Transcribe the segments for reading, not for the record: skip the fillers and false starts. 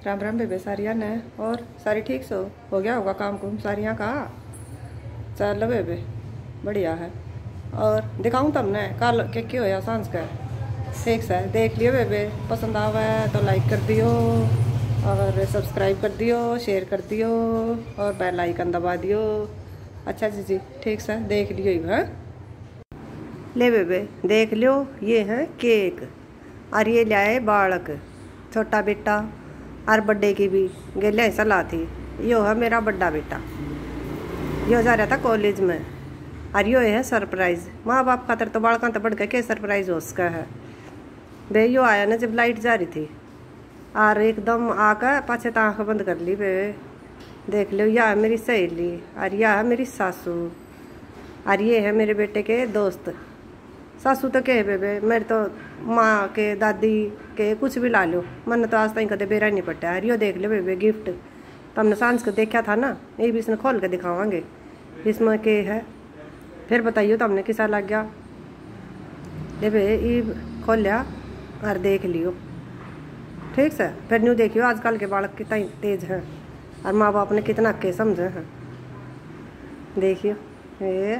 राम राम बेबे सारिया ने। और सारी ठीक सो हो गया होगा काम कुम सारिया का। चलो बेबे बढ़िया है। और दिखाऊं तुमने कल के होया सांझ का। ठीक से देख लियो बेबे, पसंद आवे तो लाइक कर दियो और सब्सक्राइब कर दियो, शेयर कर दियो और बेल आइकन दबा दियो। अच्छा जी ठीक से देख लियो है। ले बेबे देख लियो, ये है केक और ये लाए बालक छोटा बेटा और बड्डे की भी गेले सलाह थी। यो है मेरा बड़ा बेटा, यो जा रहा था कॉलेज में और यो है सरप्राइज। माँ बाप खातर तो बालका तो बढ़ के सरप्राइज हो उसका है बे। यो आया ना जब लाइट जा रही थी और एकदम आकर पाछे तो आँख बंद कर ली बे। देख लो, यह है मेरी सहेली और यह है मेरी सासू और ये है मेरे बेटे के दोस्त। सासू तो कहे बेबे मेरे तो माँ के दादी के कुछ भी ला लो, मन तो आज तक कदे बेरा नहीं पटा है। यो देख लो बेबे गिफ्ट तो हमने सांझ को देखा था ना, ये भी इसमें खोल के दिखावांगे इसमें के है। फिर बताइयो तो हमने किसा लग गया। बेबे ये खोलिया और देख लियो ठीक से। फिर न्यू देखियो आजकल के बालक कितना तेज हैं और माँ बाप ने कितना के समझे हैं। देखियो ये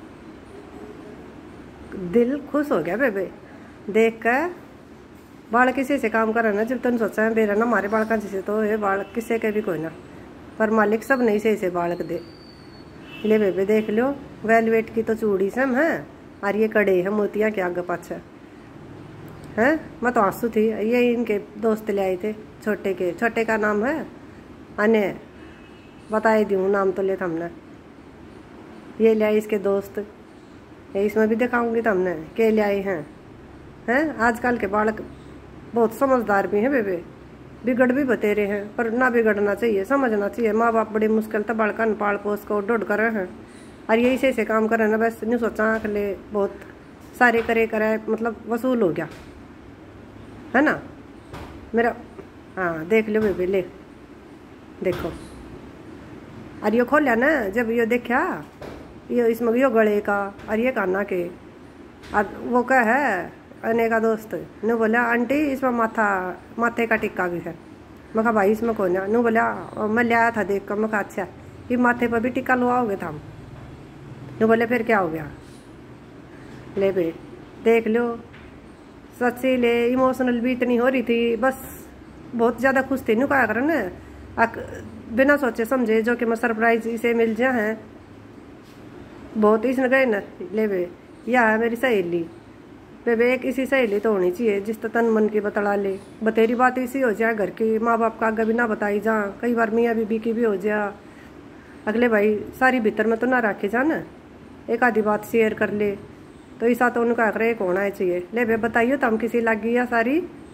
दिल खुश हो गया बेबे देख कर। बालक किसी से काम करे ना जब तुम सोचा है बेरा ना हमारे बालका जैसे तो ये बालक किसी के भी कोई ना, पर मालिक सब नहीं से बालक दे। ले बेबे देख लो, वेलवेट की तो चूड़ी सम है और ये कड़े हैं मोतिया के आगे पाछे हैं। मैं तो आंसू थी। ये इनके दोस्त ले आए थे छोटे का नाम है अने, बताए दूँ नाम तो ले हमने। ये ले आए इसके दोस्त, इसमें भी दिखाऊंगी तो हमने के ले आए हैं। आजकल के बालक बहुत समझदार भी हैं बेबे, बिगड़ भी बतेरे हैं पर ना बिगड़ना चाहिए, समझना चाहिए। माँ बाप बड़ी मुश्किल तो बालका पाल पोस को डोड कर रहे हैं और यही से काम कर रहे हैं। बस नहीं सोचा आँख ले बहुत सारे करे मतलब वसूल हो गया है ना मेरा। हाँ देख लो बेबे, ले देखो। और ये खोलिया ना जब ये देखा, ये इसमें यो गले का और ये काना के और वो क्या है अने का दोस्त ने बोला आंटी इसमें माथे का टिक्का भी है। मैं कहा भाई इसमें कौन है। नू बोला मैं ले आया था देख कर। मैं कहा अच्छा ये माथे पर भी टिक्का लुआओगे था हम। नू बोले फिर क्या हो गया। ले बे देख लो, सच्ची ले इमोशनल भी इतनी हो रही थी, बस बहुत ज़्यादा खुश थी। नू कहा कर ना बिना सोचे समझे जो कि मैं सरप्राइज इसे मिल जाए हैं बहुत इसने गए ना। ले बे यह है मेरी सहेली बेबे, एक इसी सहेली तो होनी चाहिए जिस तो तन मन की बतला ले। बतेरी बात इसी हो जाए घर की, माँ बाप का आगे भी ना बताई जा। कई बार मियाँ बीबी की भी हो जा, अगले भाई सारी भीतर में तो ना रखे जा ना, एक आधी बात शेयर कर ले तो ऐसा तो उनका एक होना चाहिए। ले बे बताइयो तो हम किसी लग गई या सारी